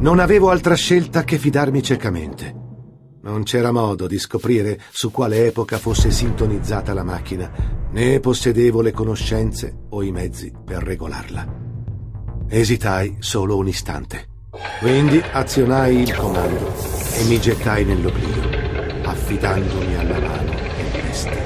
Non avevo altra scelta che fidarmi ciecamente. Non c'era modo di scoprire su quale epoca fosse sintonizzata la macchina, né possedevo le conoscenze o i mezzi per regolarla. Esitai solo un istante. Quindi azionai il comando e mi gettai nell'oblio, affidandomi alla mano e veste.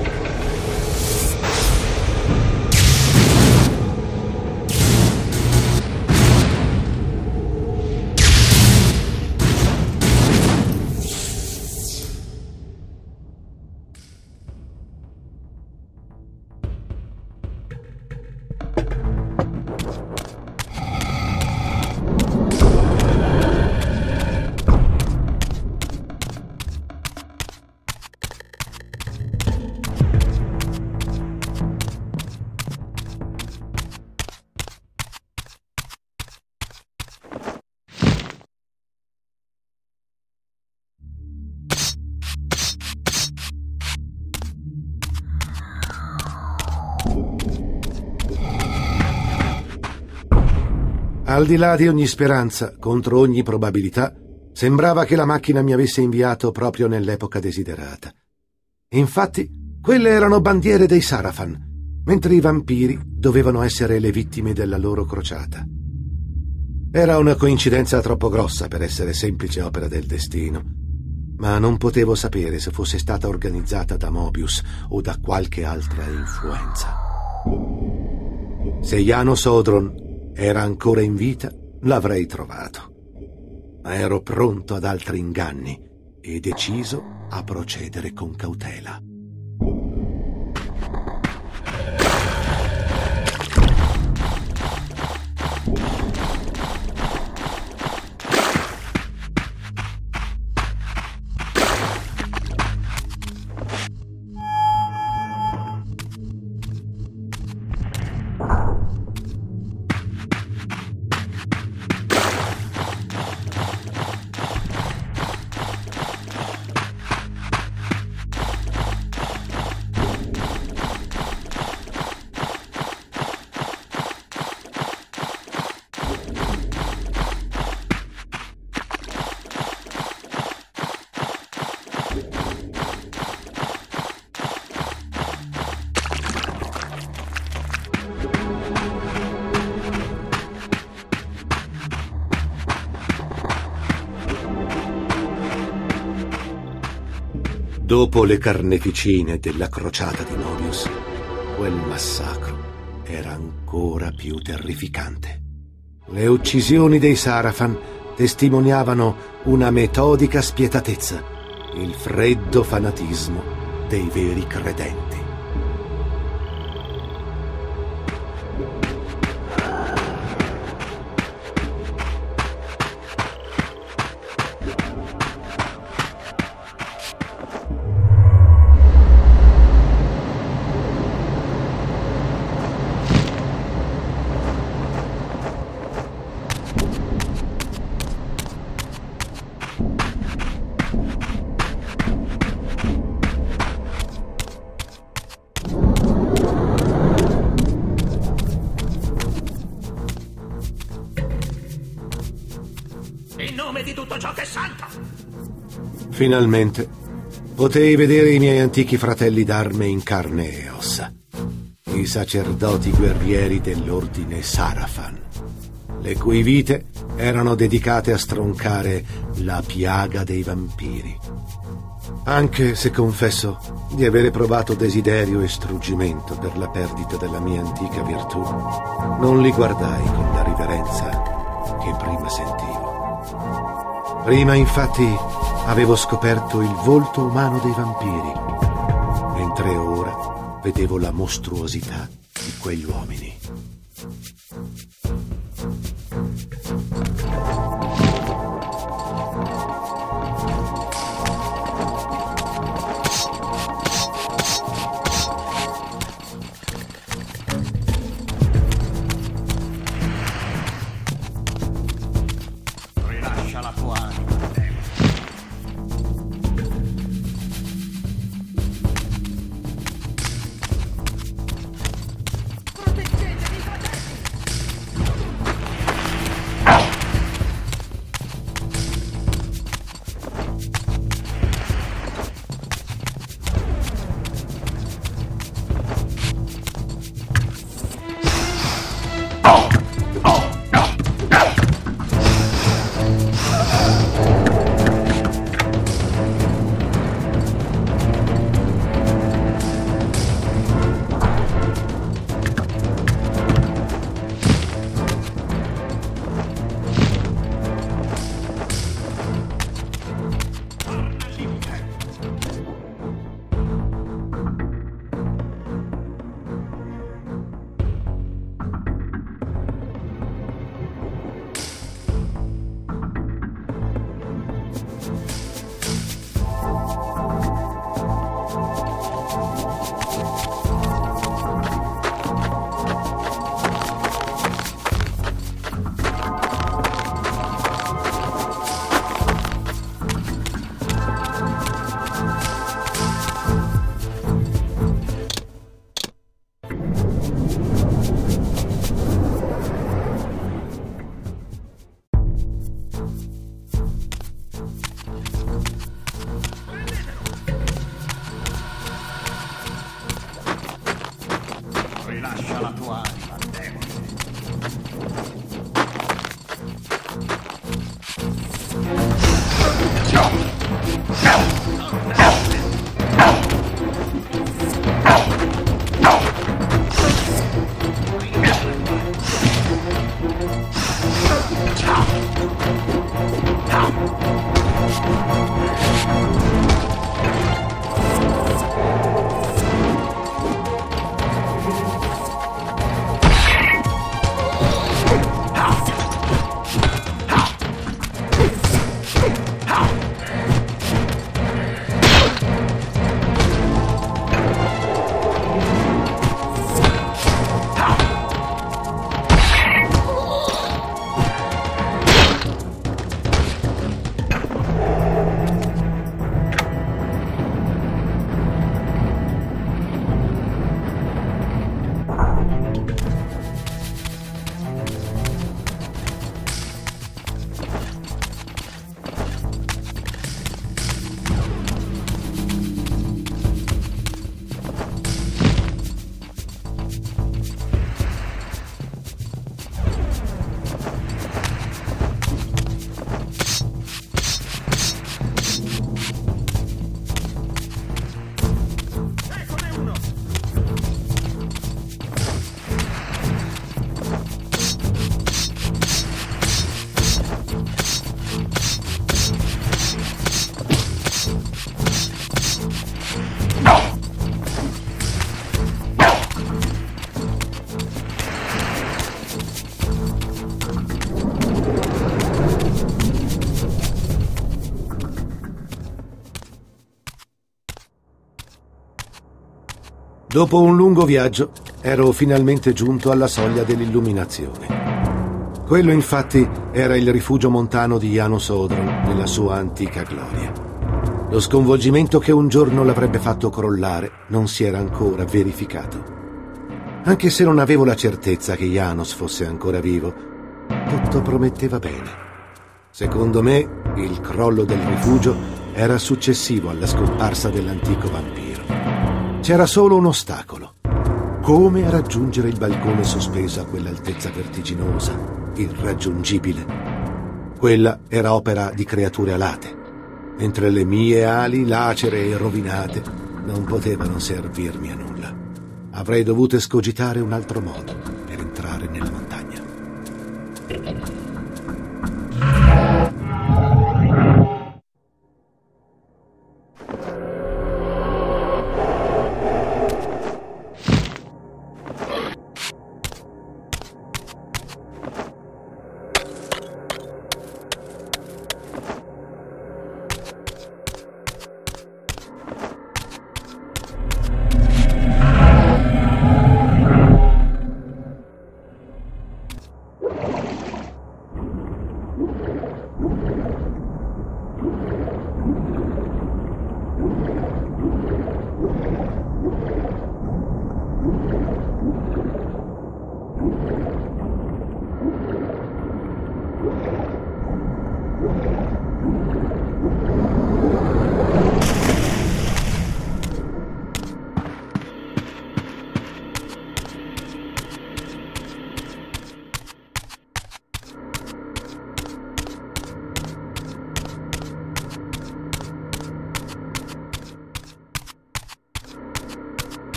Al di là di ogni speranza, contro ogni probabilità, sembrava che la macchina mi avesse inviato proprio nell'epoca desiderata. Infatti, quelle erano bandiere dei Sarafan, mentre i vampiri dovevano essere le vittime della loro crociata. Era una coincidenza troppo grossa per essere semplice opera del destino, ma non potevo sapere se fosse stata organizzata da Mobius o da qualche altra influenza. Se Janos Odron era ancora in vita, l'avrei trovato. Ma ero pronto ad altri inganni e deciso a procedere con cautela. Dopo le carneficine della crociata di Mobius, quel massacro era ancora più terrificante. Le uccisioni dei Sarafan testimoniavano una metodica spietatezza, il freddo fanatismo dei veri credenti. Finalmente potei vedere i miei antichi fratelli d'arme in carne e ossa, i sacerdoti guerrieri dell'ordine Sarafan, le cui vite erano dedicate a stroncare la piaga dei vampiri. Anche se confesso di avere provato desiderio e struggimento per la perdita della mia antica virtù, non li guardai con la riverenza che prima sentivo. Prima, infatti, avevo scoperto il volto umano dei vampiri, mentre ora vedevo la mostruosità di quegli uomini. Proteggetevi! Dopo un lungo viaggio, ero finalmente giunto alla soglia dell'illuminazione. Quello, infatti, era il rifugio montano di Janus Odron nella sua antica gloria. Lo sconvolgimento che un giorno l'avrebbe fatto crollare non si era ancora verificato. Anche se non avevo la certezza che Janus fosse ancora vivo, tutto prometteva bene. Secondo me, il crollo del rifugio era successivo alla scomparsa dell'antico vampiro. C'era solo un ostacolo. Come raggiungere il balcone sospeso a quell'altezza vertiginosa, irraggiungibile? Quella era opera di creature alate, mentre le mie ali, lacere e rovinate, non potevano servirmi a nulla. Avrei dovuto escogitare un altro modo per entrare nella montagna.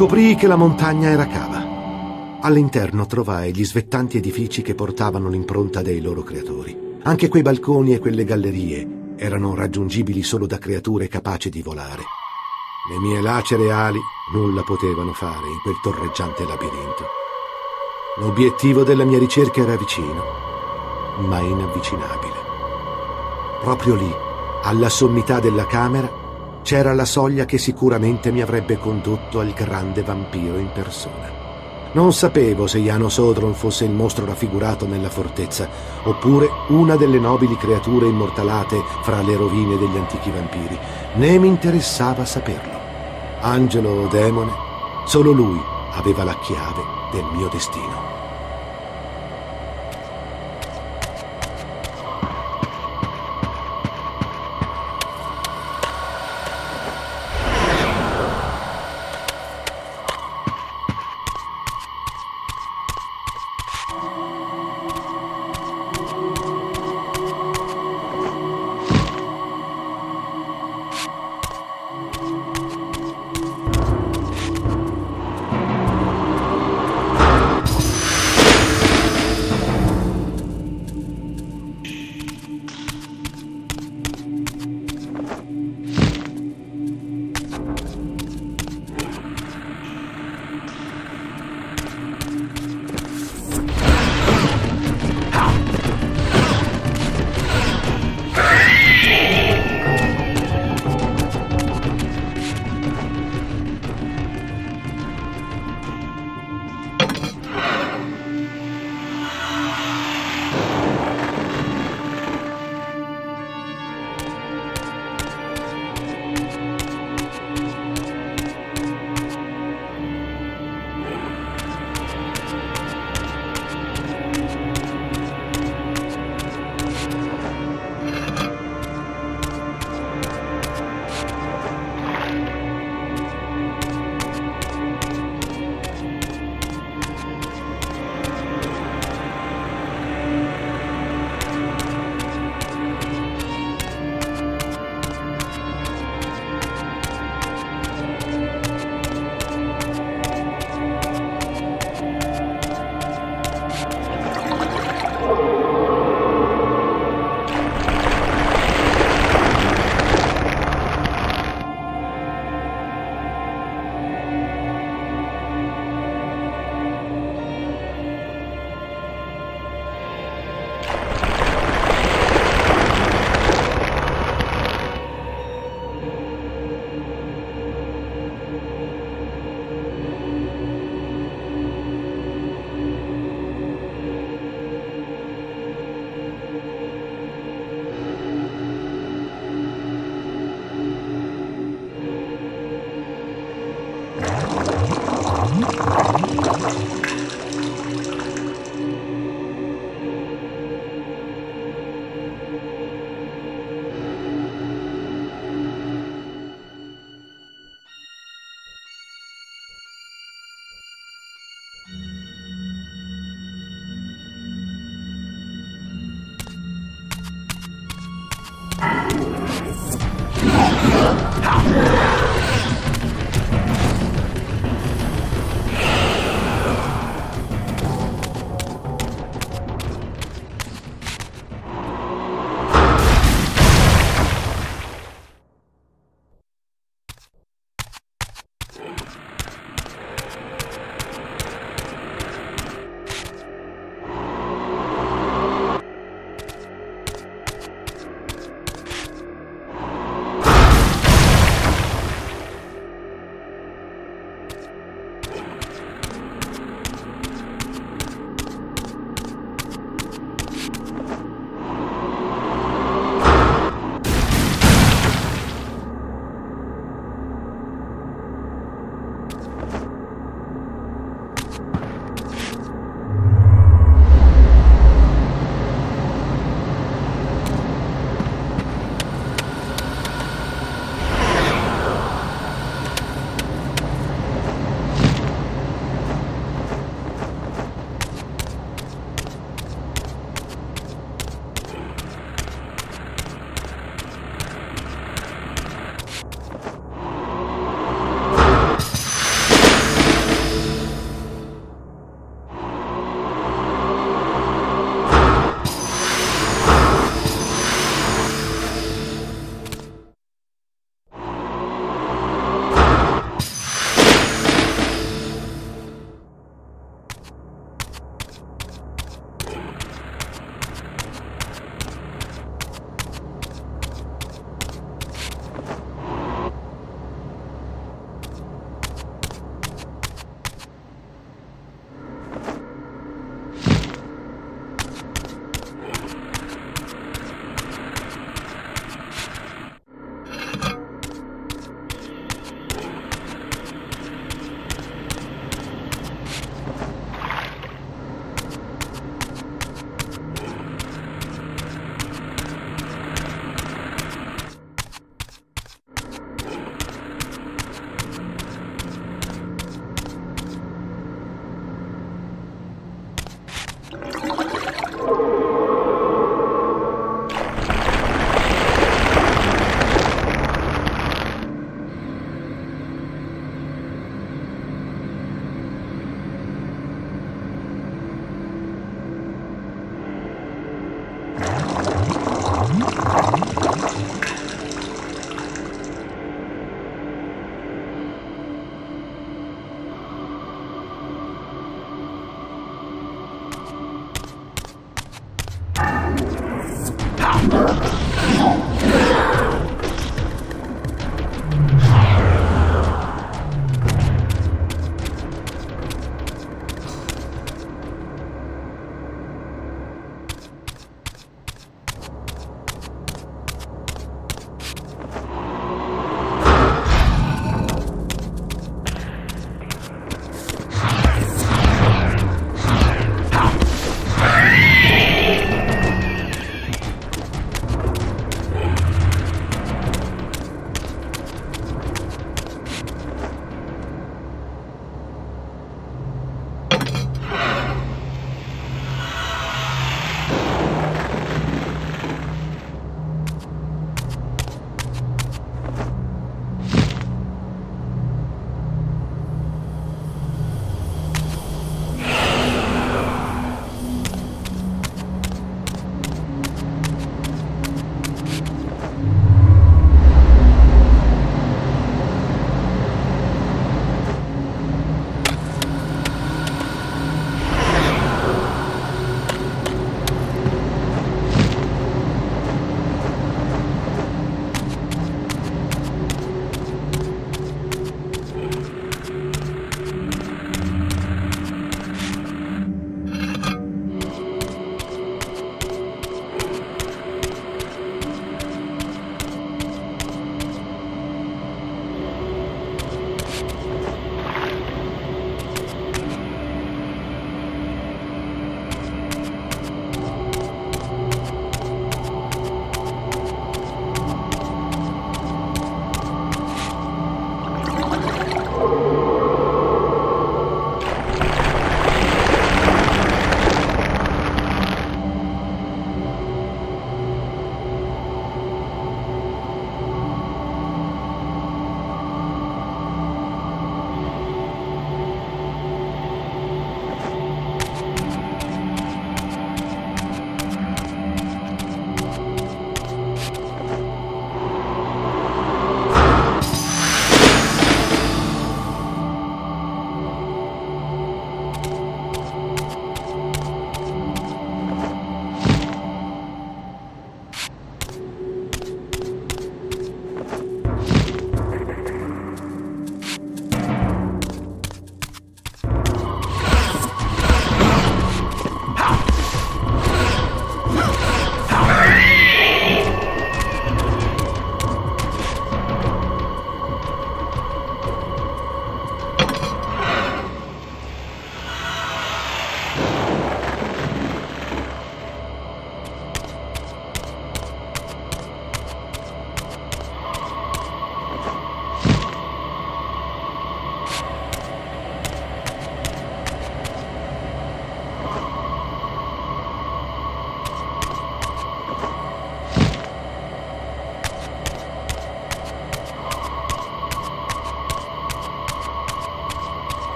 Scoprii che la montagna era cava. All'interno trovai gli svettanti edifici che portavano l'impronta dei loro creatori. Anche quei balconi e quelle gallerie erano raggiungibili solo da creature capaci di volare. Le mie lacere ali nulla potevano fare in quel torreggiante labirinto. L'obiettivo della mia ricerca era vicino, ma inavvicinabile. Proprio lì, alla sommità della camera, c'era la soglia che sicuramente mi avrebbe condotto al grande vampiro in persona. Non sapevo se Janos Odron fosse il mostro raffigurato nella fortezza, oppure una delle nobili creature immortalate fra le rovine degli antichi vampiri, né mi interessava saperlo. Angelo o demone, solo lui aveva la chiave del mio destino.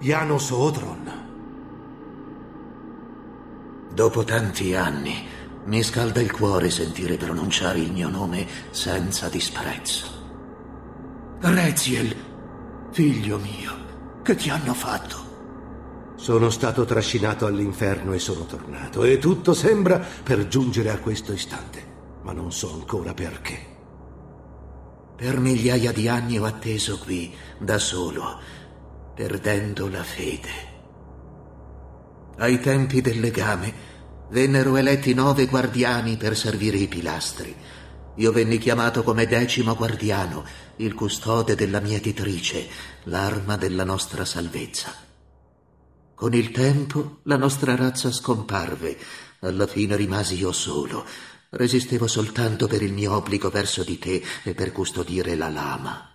Janos Otron. Dopo tanti anni mi scalda il cuore sentire pronunciare il mio nome senza disprezzo. Reziel, figlio mio, che ti hanno fatto? Sono stato trascinato all'inferno e sono tornato, e tutto sembra per giungere a questo istante, ma non so ancora perché. Per migliaia di anni ho atteso qui, da solo, perdendo la fede. Ai tempi del legame vennero eletti 9 guardiani per servire i pilastri. Io venni chiamato come 10° guardiano, il custode della mietitrice, l'arma della nostra salvezza. Con il tempo la nostra razza scomparve, alla fine rimasi io solo. Resistevo soltanto per il mio obbligo verso di te e per custodire la lama.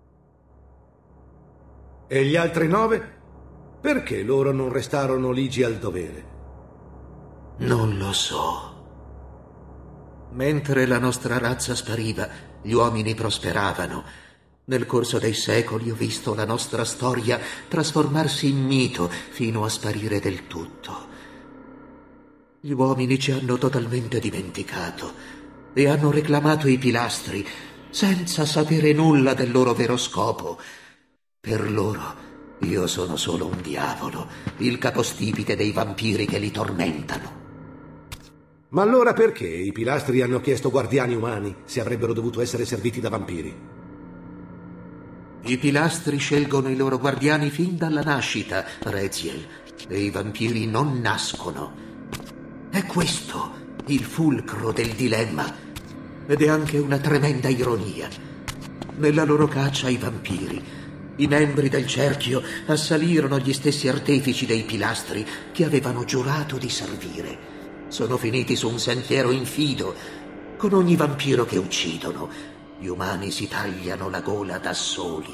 E gli altri 9? Perché loro non restarono ligi al dovere? Non lo so. Mentre la nostra razza spariva, gli uomini prosperavano. Nel corso dei secoli ho visto la nostra storia trasformarsi in mito fino a sparire del tutto. Gli uomini ci hanno totalmente dimenticato e hanno reclamato i pilastri senza sapere nulla del loro vero scopo. Per loro io sono solo un diavolo, il capostipite dei vampiri che li tormentano. Ma allora perché i pilastri hanno chiesto guardiani umani se avrebbero dovuto essere serviti da vampiri? I pilastri scelgono i loro guardiani fin dalla nascita, Reziel, e i vampiri non nascono. È questo il fulcro del dilemma, ed è anche una tremenda ironia. Nella loro caccia ai vampiri, i membri del cerchio assalirono gli stessi artefici dei pilastri che avevano giurato di servire. Sono finiti su un sentiero infido. Con ogni vampiro che uccidono, gli umani si tagliano la gola da soli.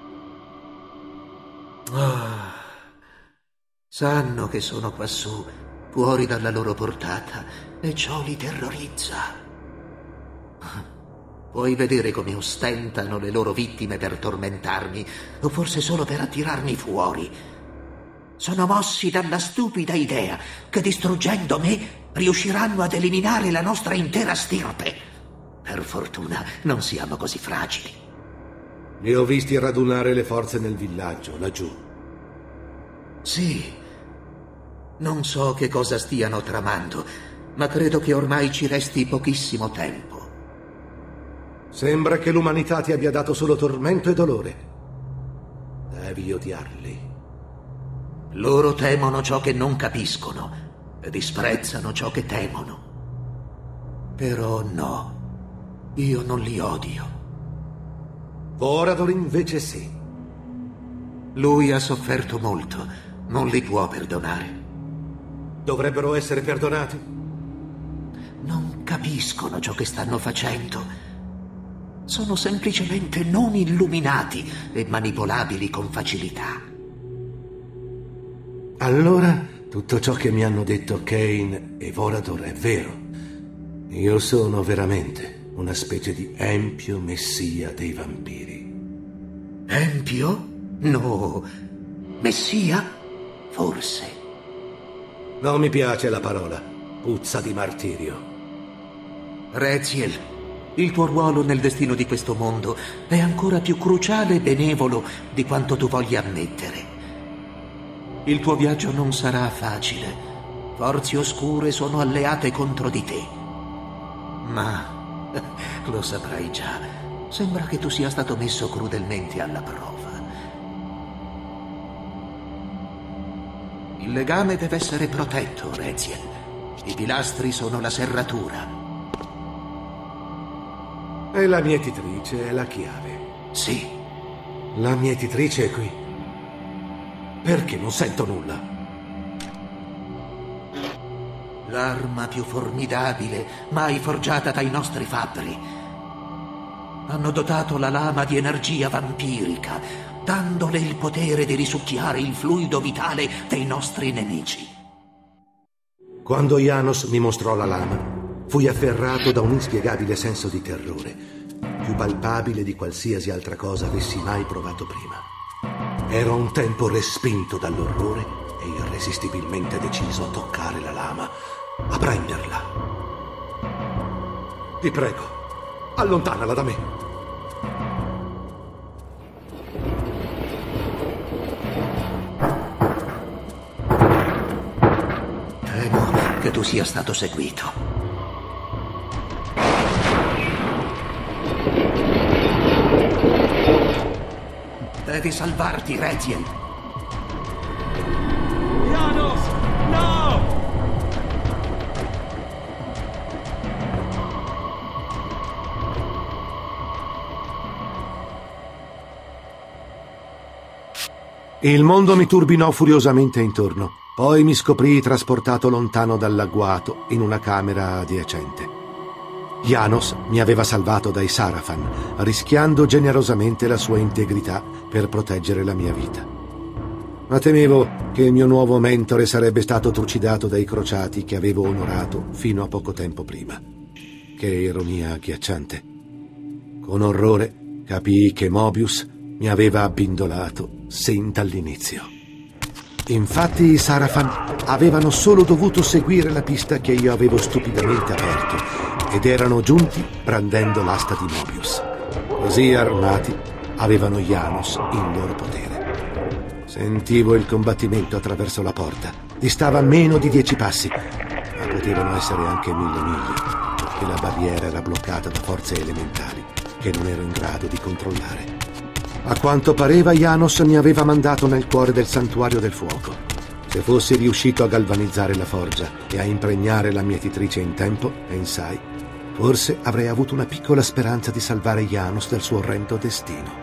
Sanno che sono quassù, fuori dalla loro portata, e ciò li terrorizza. Puoi vedere come ostentano le loro vittime per tormentarmi, o forse solo per attirarmi fuori. Sono mossi dalla stupida idea che distruggendo me riusciranno ad eliminare la nostra intera stirpe. Per fortuna non siamo così fragili. Li ho visti radunare le forze nel villaggio, laggiù. Sì. Non so che cosa stiano tramando, ma credo che ormai ci resti pochissimo tempo. Sembra che l'umanità ti abbia dato solo tormento e dolore. Devi odiarli. Loro temono ciò che non capiscono e disprezzano ciò che temono. Però no. Io non li odio. Vorador invece sì. Lui ha sofferto molto, non li può perdonare. Dovrebbero essere perdonati? Non capiscono ciò che stanno facendo. Sono semplicemente non illuminati e manipolabili con facilità. Allora, tutto ciò che mi hanno detto Kain e Vorador è vero. Io sono veramente una specie di empio messia dei vampiri. Empio? No. Messia? Forse. Non mi piace la parola. Puzza di martirio. Reziel, il tuo ruolo nel destino di questo mondo è ancora più cruciale e benevolo di quanto tu voglia ammettere. Il tuo viaggio non sarà facile. Forze oscure sono alleate contro di te. Ma lo saprai già. Sembra che tu sia stato messo crudelmente alla prova. Il legame deve essere protetto, Reziel. I pilastri sono la serratura. E la mietitrice è la chiave. Sì. La mietitrice è qui. Perché non sento nulla? L'arma più formidabile mai forgiata dai nostri fabbri. Hanno dotato la lama di energia vampirica, dandole il potere di risucchiare il fluido vitale dei nostri nemici. Quando Janos mi mostrò la lama, fui afferrato da un inspiegabile senso di terrore, più palpabile di qualsiasi altra cosa avessi mai provato prima. Ero un tempo respinto dall'orrore e irresistibilmente deciso a toccare la lama, a prenderla. Ti prego, allontanala da me. Temo che tu sia stato seguito. Devi salvarti, Reziel. Janos, no! Il mondo mi turbinò furiosamente intorno. Poi mi scoprii trasportato lontano dall'agguato in una camera adiacente. Janos mi aveva salvato dai Sarafan, rischiando generosamente la sua integrità per proteggere la mia vita. Ma temevo che il mio nuovo mentore sarebbe stato trucidato dai crociati che avevo onorato fino a poco tempo prima. Che ironia agghiacciante. Con orrore capii che Mobius mi aveva abbindolato sin dall'inizio. Infatti i Sarafan avevano solo dovuto seguire la pista che io avevo stupidamente aperto ed erano giunti brandendo l'asta di Mobius. Così armati avevano Janos in loro potere. Sentivo il combattimento attraverso la porta. Distava meno di 10 passi, ma potevano essere anche 1000 miglia, perché la barriera era bloccata da forze elementali che non ero in grado di controllare. A quanto pareva Janos mi aveva mandato nel cuore del santuario del fuoco. Se fossi riuscito a galvanizzare la forgia e a impregnare la mietitrice in tempo, pensai, forse avrei avuto una piccola speranza di salvare Janos dal suo orrendo destino.